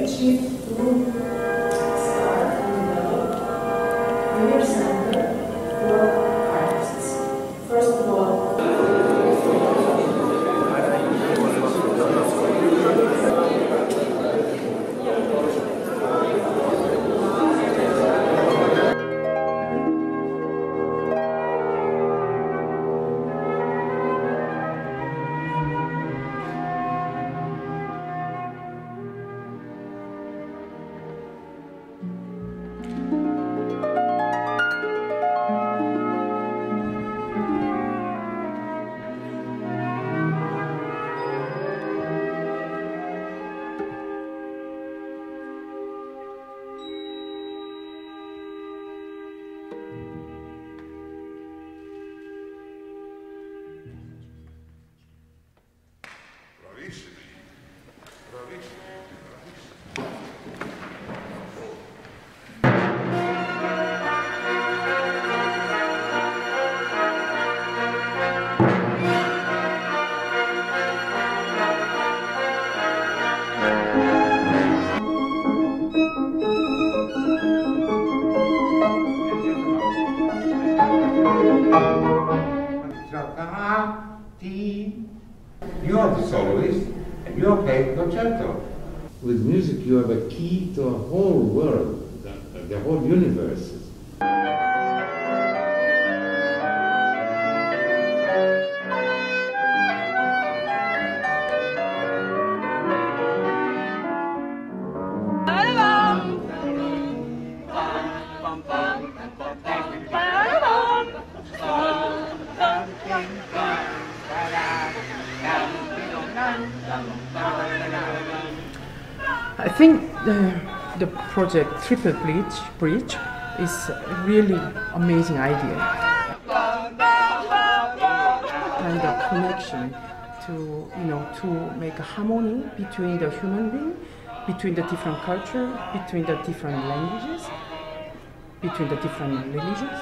achieved to start and develop a new center for artists. First of all, You are the soloist and you are playing concerto. With music you have a key to a whole world, the whole universe. I think the project Triple Bridge is a really amazing idea. And the connection to make a harmony between the human being, between the different culture, between the different languages, between the different religions.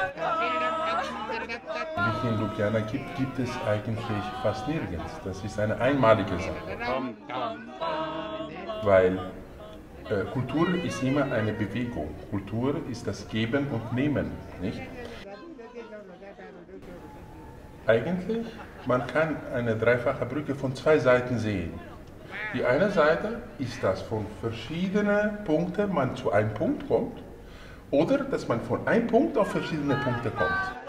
Wie hier in Ljubljana gibt es eigentlich fast nirgends. Das ist eine einmalige Sache. Weil Kultur ist immer eine Bewegung. Kultur ist das Geben und Nehmen, nicht? Eigentlich, man kann eine dreifache Brücke von zwei Seiten sehen. Die eine Seite ist, dass von verschiedenen Punkten man zu einem Punkt kommt, oder dass man von einem Punkt auf verschiedene Punkte kommt.